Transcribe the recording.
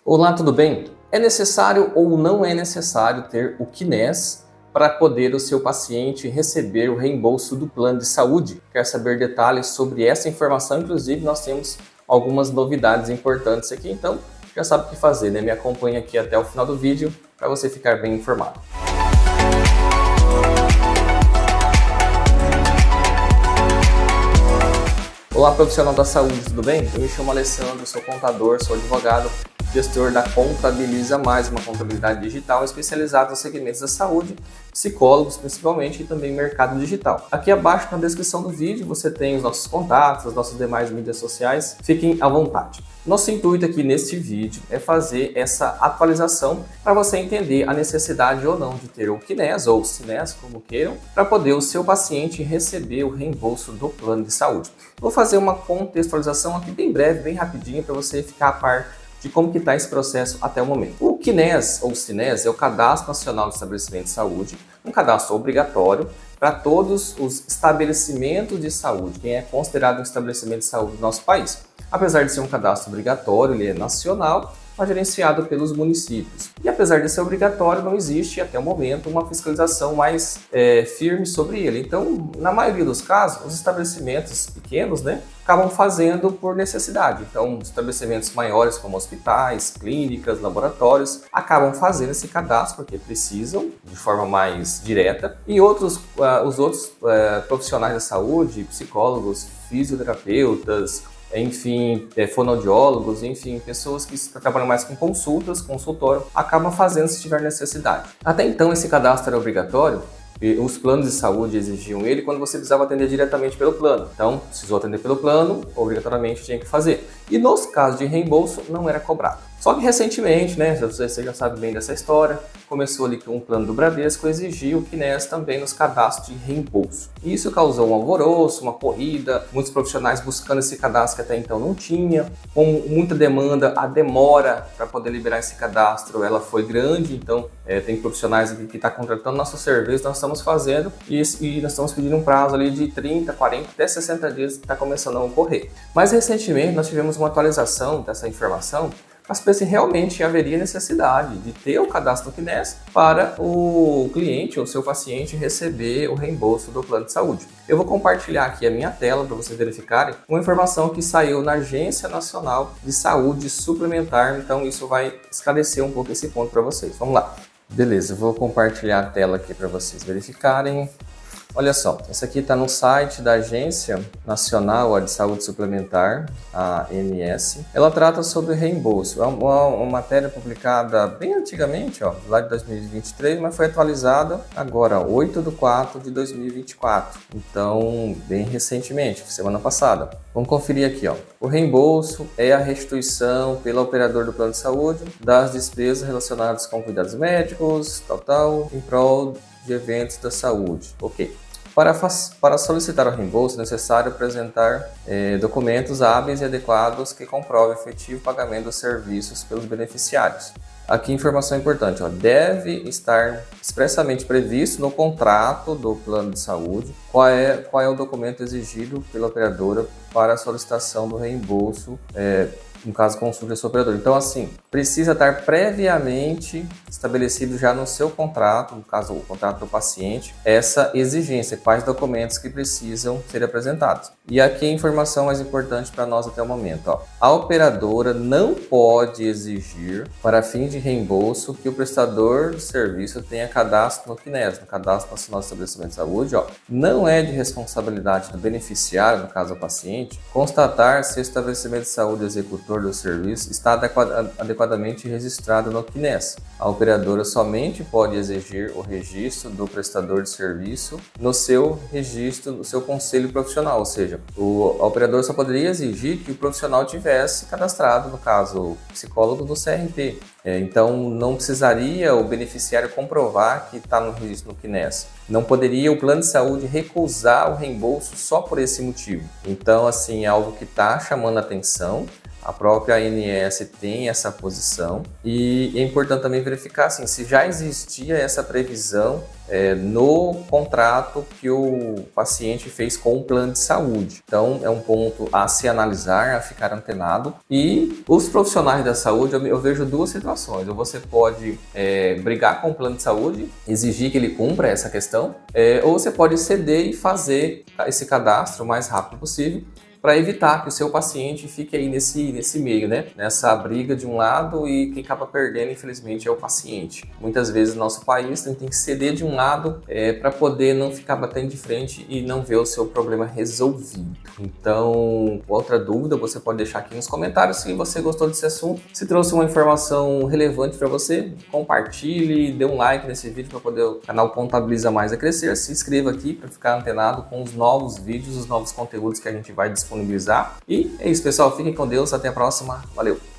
Olá, tudo bem? É necessário ou não é necessário ter o CNES para poder o seu paciente receber o reembolso do plano de saúde? Quer saber detalhes sobre essa informação? Inclusive, nós temos algumas novidades importantes aqui, então já sabe o que fazer, né? Me acompanhe aqui até o final do vídeo para você ficar bem informado. Olá, profissional da saúde, tudo bem? Eu me chamo Alessandro, sou contador, sou advogado, gestor da Contabiliza Mais, uma contabilidade digital especializada nos segmentos da saúde, psicólogos principalmente e também mercado digital. Aqui abaixo na descrição do vídeo você tem os nossos contatos, as nossas demais mídias sociais, fiquem à vontade. Nosso intuito aqui neste vídeo é fazer essa atualização para você entender a necessidade ou não de ter o CNES ou CNES, como queiram, para poder o seu paciente receber o reembolso do plano de saúde. Vou fazer uma contextualização aqui bem breve, bem rapidinho, para você ficar a par de como que está esse processo até o momento. O CNES ou CNES é o Cadastro Nacional de Estabelecimento de Saúde, um cadastro obrigatório para todos os estabelecimentos de saúde, quem é considerado um estabelecimento de saúde do nosso país. Apesar de ser um cadastro obrigatório, ele é nacional, mas gerenciado pelos municípios. E apesar de ser obrigatório, não existe até o momento uma fiscalização mais firme sobre ele. Então, na maioria dos casos, os estabelecimentos pequenos, acabam fazendo por necessidade. Então, estabelecimentos maiores como hospitais, clínicas, laboratórios, acabam fazendo esse cadastro porque precisam, de forma mais direta. E os outros profissionais da saúde, psicólogos, fisioterapeutas, enfim, fonoaudiólogos, enfim, pessoas que trabalham mais com consultas, consultório, acabam fazendo se tiver necessidade. Até então, esse cadastro era obrigatório. Os planos de saúde exigiam ele quando você precisava atender diretamente pelo plano. Então, precisou atender pelo plano, obrigatoriamente tinha que fazer. E nos casos de reembolso, não era cobrado. Só que recentemente, você já sabe bem dessa história, começou ali que um plano do Bradesco exigiu o CNES também nos cadastros de reembolso. E isso causou um alvoroço, uma corrida, muitos profissionais buscando esse cadastro que até então não tinha. Com muita demanda, a demora para poder liberar esse cadastro ela foi grande, então tem profissionais aqui que estão contratando nosso serviço, nós estamos fazendo e nós estamos pedindo um prazo ali de 30, 40, até 60 dias que está começando a ocorrer. Mas recentemente nós tivemos uma atualização dessa informação, mas para se realmente haveria necessidade de ter o cadastro do CNES para o cliente ou seu paciente receber o reembolso do plano de saúde. Eu vou compartilhar aqui a minha tela para vocês verificarem uma informação que saiu na Agência Nacional de Saúde Suplementar, então isso vai esclarecer um pouco esse ponto para vocês. Vamos lá. Beleza, eu vou compartilhar a tela aqui para vocês verificarem. Olha só, essa aqui está no site da Agência Nacional de Saúde Suplementar, a ANS. Ela trata sobre reembolso. É uma matéria publicada bem antigamente, lá de 2023, mas foi atualizada agora, 8/4 de 2024. Então, bem recentemente, semana passada. Vamos conferir aqui, O reembolso é a restituição pelo operador do plano de saúde das despesas relacionadas com cuidados médicos, em prol de eventos da saúde. Ok. Para solicitar o reembolso, é necessário apresentar documentos hábeis e adequados que comprovem o efetivo pagamento dos serviços pelos beneficiários. Aqui, informação importante, deve estar expressamente previsto no contrato do plano de saúde qual é o documento exigido pela operadora para a solicitação do reembolso, no caso, consulte a sua operadora. Então, assim, precisa estar previamente estabelecido já no seu contrato, no caso, o contrato do paciente, essa exigência, quais documentos que precisam ser apresentados. E aqui a informação mais importante para nós até o momento. A operadora não pode exigir, para fim de reembolso, que o prestador de serviço tenha cadastro no CNES, no Cadastro Nacional de Estabelecimento de Saúde. Não é de responsabilidade do beneficiário, no caso o paciente, constatar se o estabelecimento de saúde executor do serviço está adequadamente registrado no CNES. A operadora somente pode exigir o registro do prestador de serviço no seu registro, no seu conselho profissional, ou seja, a operadora só poderia exigir que o profissional tivesse cadastrado, no caso, o psicólogo do CRP. Então, não precisaria o beneficiário comprovar que está no registro no CNES. Não poderia o plano de saúde recusar o reembolso só por esse motivo. Então, assim, é algo que está chamando a atenção. A própria ANS tem essa posição e é importante também verificar assim, se já existia essa previsão no contrato que o paciente fez com o plano de saúde. Então, é um ponto a se analisar, a ficar antenado. E os profissionais da saúde, eu vejo duas situações. Ou você pode brigar com o plano de saúde, exigir que ele cumpra essa questão, ou você pode ceder e fazer esse cadastro o mais rápido possível, para evitar que o seu paciente fique aí nesse meio, né? Nessa briga de um lado e quem acaba perdendo, infelizmente, é o paciente. Muitas vezes no nosso país tem que ceder de um lado para poder não ficar batendo de frente e não ver o seu problema resolvido. Então, outra dúvida você pode deixar aqui nos comentários. Se você gostou desse assunto, se trouxe uma informação relevante para você, compartilhe, dê um like nesse vídeo para poder o canal Contabiliza Mais a crescer. Se inscreva aqui para ficar antenado com os novos vídeos, os novos conteúdos que a gente vai disponibilizar. E é isso, pessoal. Fiquem com Deus. Até a próxima. Valeu!